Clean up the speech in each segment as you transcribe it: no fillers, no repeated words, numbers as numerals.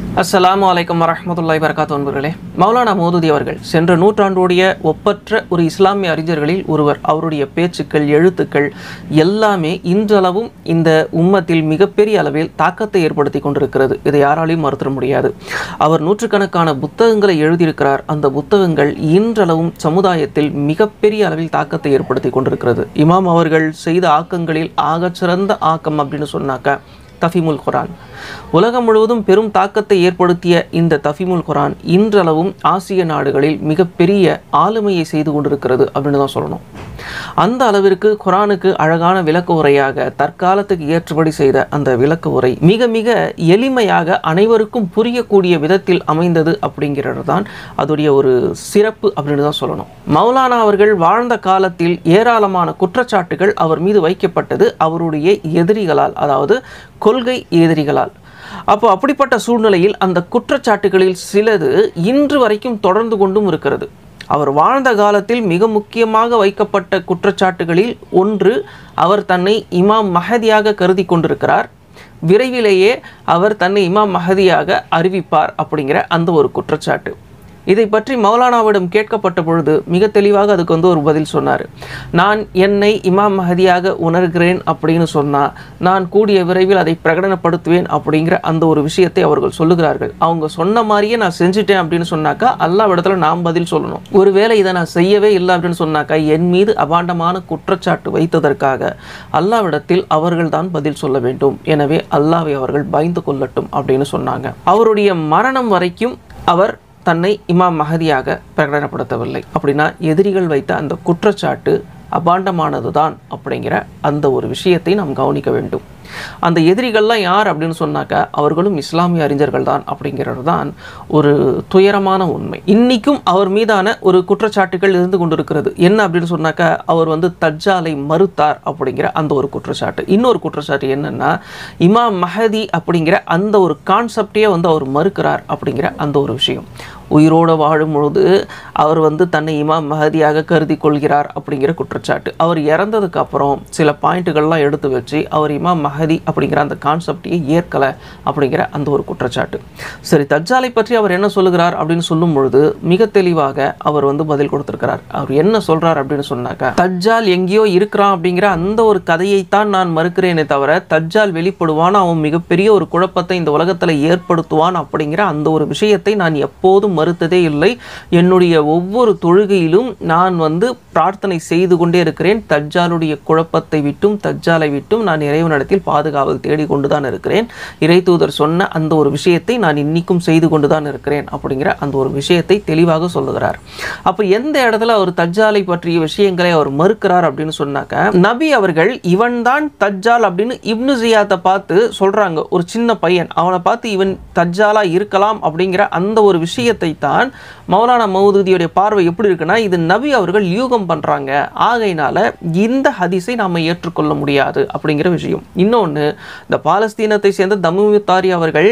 அஸ்ஸலாமு அலைக்கும் வரஹ்மத்துல்லாஹி வபரகாத்துஹு அன்பர்களே, மௌலானா மௌதூதி அவர்கள் சென்ற நூற்றாண்டுடைய ஒப்பற்ற ஒரு இஸ்லாமிய அறிஞர்களில் ஒருவர். அவருடைய பேச்சுக்கள், எழுத்துக்கள் எல்லாமே இன்றளவும் இந்த உம்மத்தில் மிகப்பெரிய அளவில் தாக்கத்தை ஏற்படுத்தி கொண்டிருக்கிறது. இதை யாராலையும் மறுத்திட முடியாது. அவர் நூற்றுக்கணக்கான புத்தகங்களை எழுதியிருக்கிறார். அந்த புத்தகங்கள் இன்றளவும் சமுதாயத்தில் மிகப்பெரிய அளவில் தாக்கத்தை ஏற்படுத்தி கொண்டிருக்கிறது. இமாம் அவர்கள் செய்த ஆக்கங்களில் ஆகச்சிறந்த ஆக்கம் அப்படின்னு சொன்னாக்க தஃபீமுல் குர்ஆன். உலகம் முழுவதும் பெரும் தாக்கத்தை ஏற்படுத்திய இந்த தஃபீமுல் குர்ஆன் இன்றளவும் ஆசிய நாடுகளில் மிகப்பெரிய ஆளுமையை செய்து கொண்டிருக்கிறது அப்படின்னு தான் சொல்லணும். அந்த அளவிற்கு குர்ஆனுக்கு அழகான விளக்க உரையாக தற்காலத்துக்கு ஏற்றபடி செய்த அந்த விளக்க உரை மிக மிக எளிமையாக அனைவருக்கும் புரியக்கூடிய விதத்தில் அமைந்தது அப்படிங்கிறது தான் அதோடைய ஒரு சிறப்பு அப்படின்னு தான் சொல்லணும். மௌலானா அவர்கள் வாழ்ந்த காலத்தில் ஏராளமான குற்றச்சாட்டுகள் அவர் மீது வைக்கப்பட்டது அவருடைய எதிரிகளால், அதாவது கொள்கை எதிரிகளால். அப்போ அப்படிப்பட்ட சூழ்நிலையில் அந்த குற்றச்சாட்டுகளில் சிலது இன்று வரைக்கும் தொடர்ந்து கொண்டும் இருக்கிறது. அவர் வாழ்ந்த காலத்தில் மிக முக்கியமாக வைக்கப்பட்ட குற்றச்சாட்டுகளில் ஒன்று, அவர் தன்னை இமாம் மஹதியாக கருதி கொண்டிருக்கிறார். விரைவிலேயே அவர் தன்னை இமாம் மஹதியாக அறிவிப்பார் அப்படிங்கிற அந்த ஒரு குற்றச்சாட்டு. இதை பற்றி மௌலானாவிடம் கேட்கப்பட்ட பொழுது மிக தெளிவாக அதுக்கு ஒரு பதில் சொன்னார். நான் என்னை இமாம் மஹதியாக உணர்கிறேன் அப்படின்னு சொன்னால் நான் கூடிய விரைவில் அதை பிரகடனப்படுத்துவேன் அப்படிங்கிற அந்த ஒரு விஷயத்தை அவர்கள் சொல்லுகிறார்கள். அவங்க சொன்ன மாதிரியே நான் செஞ்சுட்டேன் அப்படின்னு சொன்னாக்கா அல்லாஹ்விடத்தில் நாம் பதில் சொல்லணும். ஒருவேளை இதை நான் செய்யவே இல்லை அப்படின்னு சொன்னாக்கா என் மீது அபாண்டமான குற்றச்சாட்டு வைத்ததற்காக அல்லாஹ்விடத்தில் அவர்கள் தான் பதில் சொல்ல வேண்டும். எனவே அல்லாஹ்வை அவர்கள் பயந்து கொள்ளட்டும் அப்படின்னு சொன்னாங்க. அவருடைய மரணம் வரைக்கும் அவர் தன்னை இமாம் மஹதியாக பிரகடனப்படுத்தவில்லை. அப்படின்னா எதிரிகள் வைத்த அந்த குற்றச்சாட்டு அபாண்டமானது தான் அப்படிங்கிற அந்த ஒரு விஷயத்தை நாம் கவனிக்க வேண்டும். அந்த எதிரிகள்லாம் யார் அப்படின்னு சொன்னாக்க அவர்களும் இஸ்லாமிய அறிஞர்கள் தான் அப்படிங்கிறது தான் ஒரு துயரமான உண்மை. இன்னைக்கும் அவர் மீதான ஒரு குற்றச்சாட்டுகள் இருந்து கொண்டிருக்கிறது. என்ன அப்படின்னு சொன்னாக்க அவர் தஜ்ஜாலை மறுத்தார் அப்படிங்கிற அந்த ஒரு குற்றச்சாட்டு. இன்னொரு குற்றச்சாட்டு என்னன்னா இமாம் மஹதி அப்படிங்கிற அந்த ஒரு கான்செப்டே அவர் மறுக்கிறார் அப்படிங்கிற அந்த ஒரு விஷயம். உயிரோடு வாழும் பொழுது அவர் தன்னை இமாம் மஹதியாக கருதி கொள்கிறார் அப்படிங்கிற குற்றச்சாட்டு. அவர் இறந்ததுக்கு அப்புறம் சில பாயிண்ட்டுகள்லாம் எடுத்து வச்சு அவர் இமாம் மஹதி அப்படிங்கிற அந்த கான்செப்டையே ஏற்கலை அப்படிங்கிற அந்த ஒரு குற்றச்சாட்டு. சரி, தஜ்ஜாலை பற்றி அவர் என்ன சொல்லுகிறார் அப்படின்னு சொல்லும் பொழுது மிக தெளிவாக அவர் பதில் கொடுத்திருக்கிறார். அவர் என்ன சொல்றார் அப்படின்னு சொன்னாக்க, தஜ்ஜால் எங்கேயோ இருக்கிறான் அப்படிங்கிற அந்த ஒரு கதையைத்தான் நான் மறுக்கிறேனே தவிர தஜ்ஜால் வெளிப்படுவான், அவன் மிகப்பெரிய ஒரு குழப்பத்தை இந்த உலகத்தில் ஏற்படுத்துவான் அப்படிங்கிற அந்த ஒரு விஷயத்தை நான் எப்போதும் மறுத்ததே இல்லை. என்னுடைய ஒவ்வொரு தொழுகையிலும் நான் பிரார்த்தனை செய்து கொண்டே இருக்கிறேன். தஜ்ஜாலுடைய குழப்பத்தை விட்டும் தஜ்ஜாலை விட்டும் நான் இறைவனிடத்தில் பாதுகாவல் தேடிக்கொண்டுதான் இருக்கிறேன். இறை தூதர் சொன்ன அந்த ஒரு விஷயத்தை நான் இன்னைக்கும் செய்து கொண்டுதான் இருக்கிறேன் அப்படிங்கிற அந்த ஒரு விஷயத்தை தெளிவாக சொல்லுகிறார். அப்ப எந்த இடத்துல அவர் தஜ்ஜாலை பற்றிய விஷயங்களை அவர் மறுக்கிறார் அப்படின்னு சொன்னாக்க, நபி அவர்கள் இவன் தான் தஜ்ஜால் அப்படின்னு இப்னு ஜியாத்தை பார்த்து சொல்றாங்க. ஒரு சின்ன பையன் அவனை பார்த்து இவன் தஜ்ஜாலா இருக்கலாம் அப்படிங்கிற அந்த ஒரு விஷயத்தை தான் மௌலானா மௌதூதியுடைய பார்வை எப்படி இருக்குன்னா, இது நபி அவர்கள் யூகம் பண்றாங்க, ஆகையினால இந்த ஹதீஸை நாம ஏற்றுக்கொள்ள முடியாது அப்படிங்கிற விஷயம். இன்னொன்று, இந்த பாலஸ்தீனத்தை சேர்ந்த தமுத்தாரி அவர்கள்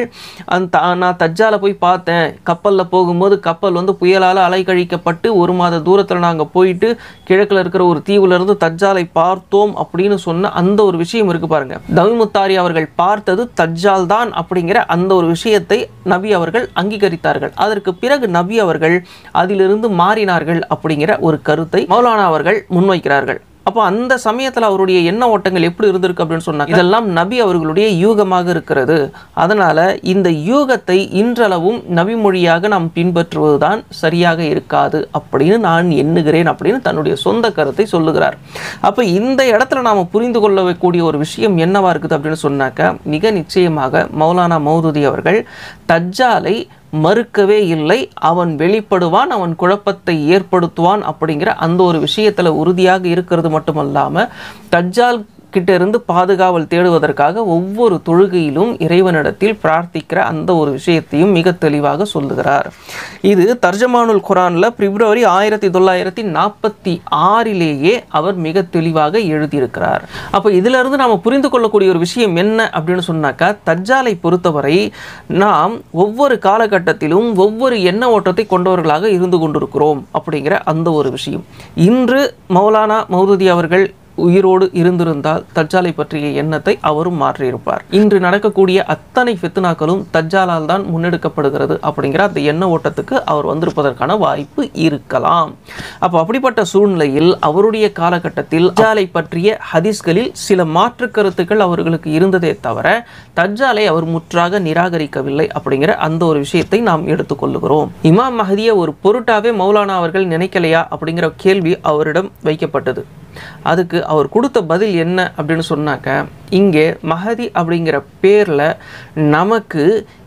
நான் தஜ்ஜாலை போய் பார்த்தேன், கப்பலில் போகும்போது கப்பல் புயலால் அலைக்கழிக்கப்பட்டு 1 மாத தூரத்தில் நாங்கள் போயிட்டு கிழக்கில் இருக்கிற ஒரு தீவுலேருந்து தஜ்ஜாலை பார்த்தோம் அப்படின்னு சொன்ன அந்த ஒரு விஷயம் இருக்கு பாருங்க. தமுத்தாரி அவர்கள் பார்த்தது தஜ்ஜால் தான் அப்படிங்கிற அந்த ஒரு விஷயத்தை நபி அவர்கள் அங்கீகரித்தார்கள். அதற்கு பிறகு நபி அவர்கள் அதிலிருந்து மாறினார்கள் அப்படிங்கிற ஒரு கருத்தை மௌலானா அவர்கள் முன்வைக்கிறார்கள். அப்போ அந்த சமயத்தில் அவருடைய எண்ண ஓட்டங்கள் எப்படி இருந்திருக்கு அப்படின்னு சொன்னாங்க, இதெல்லாம் நபி அவர்களுடைய யூகமாக இருக்கிறது, அதனால இந்த யூகத்தை இன்றளவும் நபி மொழியாக நாம் பின்பற்றுவதுதான் சரியாக இருக்காது அப்படின்னு நான் எண்ணுகிறேன் அப்படின்னு தன்னுடைய சொந்த கருத்தை சொல்லுகிறார். அப்போ இந்த இடத்துல நாம் புரிந்து கொள்ளக்கூடிய ஒரு விஷயம் என்னவா இருக்குது அப்படின்னு சொன்னாக்க, மிக நிச்சயமாக மௌலானா மௌதூதி அவர்கள் தஜ்ஜாலை மறுக்கவே இல்லை. அவன் வெளிப்படுவான், அவன் குழப்பத்தை ஏற்படுத்துவான் அப்படிங்கிற அந்த ஒரு விஷயத்துல உறுதியாக இருக்கிறது மட்டுமல்லாம தஜ்ஜால் கிட்ட இருந்து பாதுகாவல் தேடுவதற்காக ஒவ்வொரு தொழுகையிலும் இறைவனிடத்தில் பிரார்த்திக்கிற அந்த ஒரு விஷயத்தையும் மிக தெளிவாக சொல்லுகிறார். இது தர்ஜமானுல் குர்ஆன்ல பிப்ரவரி 1946 அவர் மிக தெளிவாக எழுதியிருக்கிறார். அப்போ இதுல இருந்து நாம புரிந்து கொள்ளக்கூடிய ஒரு விஷயம் என்ன அப்படின்னு சொன்னாக்கா, தஜ்ஜாலை பொறுத்தவரை நாம் ஒவ்வொரு காலகட்டத்திலும் ஒவ்வொரு எண்ண ஓட்டத்தை கொண்டவர்களாக இருந்து கொண்டிருக்கிறோம் அப்படிங்கிற அந்த ஒரு விஷயம். இன்று மௌலானா மௌதூதி அவர்கள் உயிரோடு இருந்திருந்தால் தஜ்ஜாலை பற்றிய எண்ணத்தை அவரும் மாற்றியிருப்பார். இன்று நடக்கக்கூடிய அத்தனை ஃபித்னாக்களும் தஜ்ஜாலால் தான் முன்னெடுக்கப்படுகிறது அப்படிங்கிற அந்த எண்ண ஓட்டத்துக்கு அவர் வந்திருப்பதற்கான வாய்ப்பு இருக்கலாம். அப்போ அப்படிப்பட்ட சூழ்நிலையில் அவருடைய காலகட்டத்தில் தஜ்ஜாலை பற்றிய ஹதீஸ்களில் சில மாற்று கருத்துக்கள் அவர்களுக்கு இருந்ததே தவிர தஜ்ஜாலை அவர் முற்றாக நிராகரிக்கவில்லை அப்படிங்கிற அந்த ஒரு விஷயத்தை நாம் எடுத்துக்கொள்ளுகிறோம். இமாம் மஹதியை ஒரு பொருட்டாவே மௌலானா அவர்கள் நினைக்கலையா அப்படிங்கிற கேள்வி அவரிடம் வைக்கப்பட்டது. அதுக்கு அவர் கொடுத்த பதில் என்ன அப்படின்னு சொன்னாக்க, இங்கே மஹதி அப்படிங்கிற பேரில் நமக்கு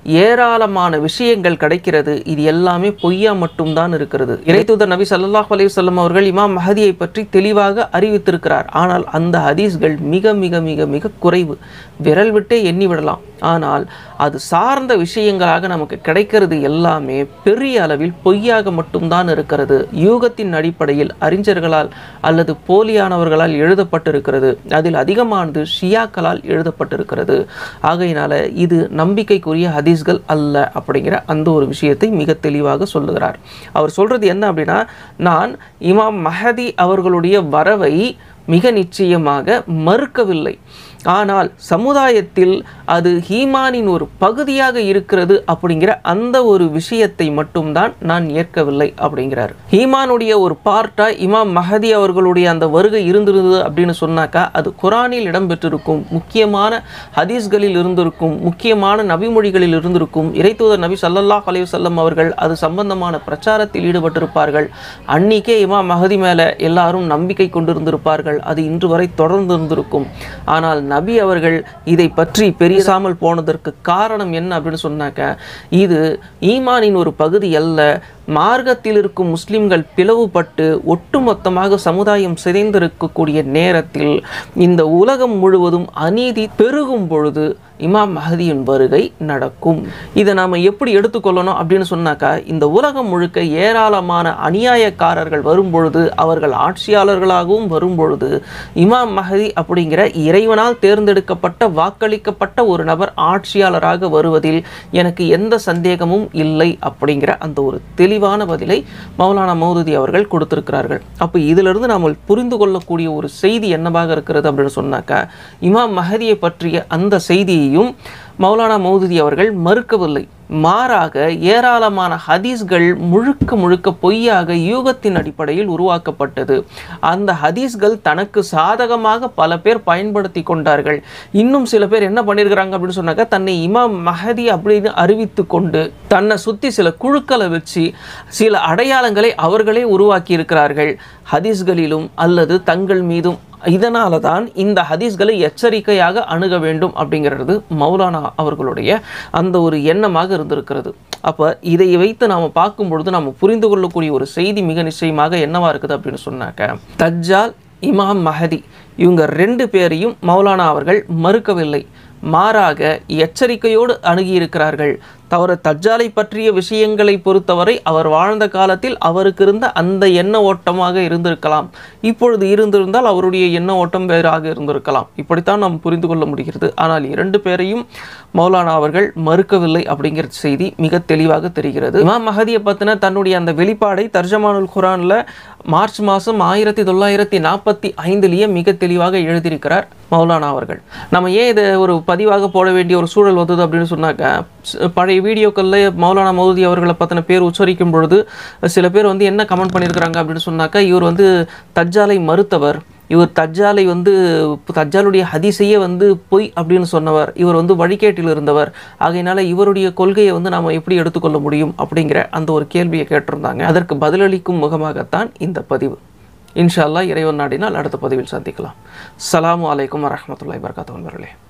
ஏராளமான விஷயங்கள் கிடைக்கிறது, இது எல்லாமே பொய்யா மட்டும்தான் இருக்கிறது. இறைத்தூதர் நபி ஸல்லல்லாஹு அலைஹி வஸல்லம் அவர்கள் இமாம் மஹதியை பற்றி தெளிவாக அறிவித்திருக்கிறார். ஆனால் அந்த ஹதீஸ்கள் மிக மிக மிக மிக குறைவு, விரல் விட்டே எண்ணி விடலாம். ஆனால் அது சார்ந்த விஷயங்களாக நமக்கு கிடைக்கிறது எல்லாமே பெரிய அளவில் பொய்யாக மட்டும்தான் இருக்கிறது. யூகத்தின் அடிப்படையில் அறிஞர்களால் அல்லது போலியானவர்களால் எழுதப்பட்டிருக்கிறது. அதில் அதிகமானது ஷியாக்களால் எழுதப்பட்டிருக்கிறது. ஆகையினால இது நம்பிக்கைக்குரிய ஹதீஸ்கள் அல்ல அப்படிங்கிற அந்த ஒரு விஷயத்தை மிக தெளிவாக சொல்லுகிறார். அவர் சொல்றது என்ன அப்படின்னா, நான் இமாம் மஹதி அவர்களுடைய வரவை மிக நிச்சயமாக மறுக்கவில்லை, ஆனால் சமுதாயத்தில் அது ஈமானின் ஒரு பகுதியாக இருக்கிறது அப்படிங்கிற அந்த ஒரு விஷயத்தை மட்டும்தான் நான் ஏற்கவில்லை அப்படிங்கிறார். ஈமானுடைய ஒரு பார்ட்டா இமாம் மஹதி அவர்களுடைய அந்த வருகை இருந்திருந்தது அப்படின்னு சொன்னாக்கா அது குரானில் இடம்பெற்றிருக்கும், முக்கியமான ஹதீஸ்களில் இருந்திருக்கும், முக்கியமான நபிமொழிகளில் இருந்திருக்கும். இறைத்தூதர் நபி ஸல்லல்லாஹு அலைஹி வஸல்லம் அவர்கள் அது சம்பந்தமான பிரச்சாரத்தில் ஈடுபட்டிருப்பார்கள். அன்னிக்கே இமாம் மஹதி மேலே எல்லாரும் நம்பிக்கை கொண்டிருந்திருப்பார்கள். அது இன்று வரை தொடர்ந்து இருந்திருக்கும். ஆனால் நபி அவர்கள் இதை பற்றி பெரிசாமல் போனதற்கு காரணம் என்ன அப்படின்னு சொன்னாக்க, இது ஈமானின் ஒரு பகுதி அல்ல. மார்க்கத்தில் இருக்கும் முஸ்லிம்கள் பிளவுபட்டு ஒட்டுமொத்தமாக சமுதாயம் சிதைந்திருக்கக்கூடிய நேரத்தில் இந்த உலகம் முழுவதும் அநீதி பெருகும் பொழுது இமாம் மஹதியின் வருகை நடக்கும். இதை நாம் எப்படி எடுத்துக்கொள்ளணும் அப்படின்னு சொன்னாக்கா, இந்த உலகம் முழுக்க ஏராளமான அநியாயக்காரர்கள் வரும்பொழுது, அவர்கள் ஆட்சியாளர்களாகவும் வரும்பொழுது, இமாம் மஹதி அப்படிங்கிற இறைவனால் தேர்ந்தெடுக்கப்பட்ட வாக்களிக்கப்பட்ட ஒரு நபர் ஆட்சியாளராக வருவதில் எனக்கு எந்த சந்தேகமும் இல்லை அப்படிங்கிற அந்த ஒரு தெளிவான பதிலை மௌலானா மௌதூதி அவர்கள் கொடுத்திருக்கிறார்கள். அப்போ இதிலிருந்து நாம் புரிந்து கொள்ளக்கூடிய ஒரு செய்தி என்னவாக இருக்கிறது அப்படின்னு சொன்னாக்கா, இமாம் மஹதியை பற்றிய அந்த செய்தியை மௌலானா மௌதூதி அவர்கள் மறுக்கவில்லை. மாறாக ஏராளமான ஹதீஸ்கள் முழுக்க முழுக்க பொய்யாக யூகத்தின் அடிப்படையில் உருவாக்கப்பட்டது. அந்த ஹதீஸ்கள் தனக்கு சாதகமாக பல பேர் பயன்படுத்தி கொண்டார்கள். இன்னும் சில பேர் என்ன பண்ணியிருக்கிறாங்க அப்படின்னு சொன்னாக்க, தன்னை இமாம் மஹதி அப்படின்னு அறிவித்து கொண்டு தன்னை சுற்றி சில குழுக்களை வச்சு சில அடையாளங்களை அவர்களே உருவாக்கி இருக்கிறார்கள், ஹதீஸ்களிலும் அல்லது தங்கள் மீதும். இதனால தான் இந்த ஹதீஸ்களை எச்சரிக்கையாக அணுக வேண்டும் அப்படிங்கிறது மௌலானா அவர்களுடைய அந்த ஒரு எண்ணமாக இருந்திருக்கிறது. அப்போ இதை வைத்து நாம் பார்க்கும் பொழுது நாம் புரிந்து கொள்ளக்கூடிய ஒரு செய்தி மிக நிச்சயமாக என்னவா இருக்குது அப்படின்னு சொன்னாக்க, தஜ்ஜால், இமாம் மஹதி இவங்க ரெண்டு பேரையும் மௌலானா அவர்கள் மறுக்கவில்லை, மாறாக எச்சரிக்கையோடு அணுகியிருக்கிறார்கள். தவிர தஜ்ஜாலை பற்றிய விஷயங்களை பொறுத்தவரை அவர் வாழ்ந்த காலத்தில் அவருக்கு இருந்த அந்த எண்ண ஓட்டமாக இருந்திருக்கலாம், இப்பொழுது இருந்திருந்தால் அவருடைய எண்ண ஓட்டம் வேறாக இருந்திருக்கலாம். இப்படித்தான் நாம் புரிந்து கொள்ள முடிகிறது. ஆனால் இரண்டு பேரையும் மௌலானா அவர்கள் மறுக்கவில்லை அப்படிங்கிற செய்தி மிக தெளிவாக தெரிகிறது. இமாம் மஹதியை பற்றின தன்னுடைய அந்த வெளிப்பாடை தர்ஜமானுல் குரானில் மார்ச் மாதம் 1945 மிக தெளிவாக எழுதியிருக்கிறார் மௌலானா அவர்கள். நம்ம ஏன் இதை ஒரு பதிவாக போட வேண்டிய ஒரு சூழல் வந்தது அப்படின்னு சொன்னாக்க, பழைய வீடியோக்களில் மௌலானா மௌதூதி அவர்களை பற்றின பேர் உச்சரிக்கும் பொழுது சில பேர் என்ன கமெண்ட் பண்ணியிருக்கிறாங்க அப்படின்னு சொன்னாக்கா, இவர் தஜ்ஜாலை மறுத்தவர், இவர் தஜ்ஜாலை தஜ்ஜாலுடைய ஹதீஸையே பொய் அப்படின்னு சொன்னவர், இவர் வழிகேட்டில் இருந்தவர், ஆகையினால இவருடைய கொள்கையை நாம் எப்படி எடுத்துக்கொள்ள முடியும் அப்படிங்கிற அந்த ஒரு கேள்வியை கேட்டிருந்தாங்க. அதற்கு பதிலளிக்கும் முகமாகத்தான் இந்த பதிவு. இன்ஷா அல்லாஹ் இறைவன் நாடினால் அடுத்த பதிவில் சந்திக்கலாம். அஸ்ஸலாமு அலைக்கும் வரஹ்மத்துல்லாஹி வபரகாத்துஹு நண்பர்களே.